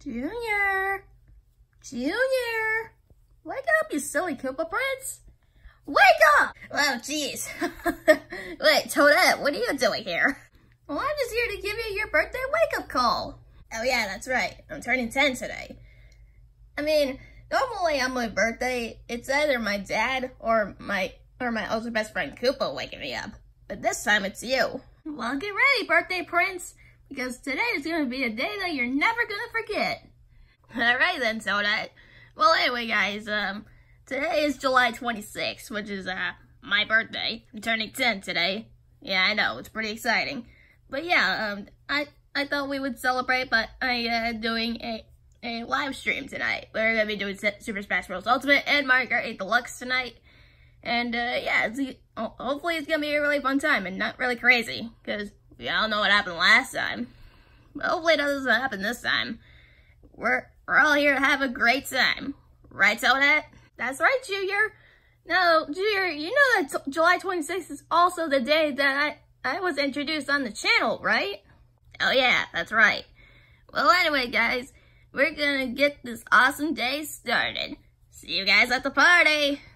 Junior! Junior! Wake up, you silly Koopa Prince! Wake up! Oh, jeez. Wait, Toadette, what are you doing here? Well, I'm just here to give you your birthday wake-up call. Oh yeah, that's right. I'm turning 10 today. I mean, normally on my birthday, it's either my dad or my older best friend Koopa waking me up. But this time it's you. Well, get ready, birthday prince, because today is going to be a day that you're never going to forget. Alright then, Toadette. Well, anyway, guys, today is July 26th, which is, my birthday. I'm turning 10 today. Yeah, I know, it's pretty exciting. But yeah, I thought we would celebrate by doing a live stream tonight. We're going to be doing Super Smash Bros. Ultimate and Mario Kart 8 Deluxe tonight. And, yeah, hopefully it's going to be a really fun time and not really crazy, because we all know what happened last time. But hopefully it doesn't happen this time. We're all here to have a great time. Right, Toadette? That's right, Junior. No, Junior, you know that July 26th is also the day that I was introduced on the channel, right? Oh yeah, that's right. Well, anyway, guys, we're gonna get this awesome day started. See you guys at the party!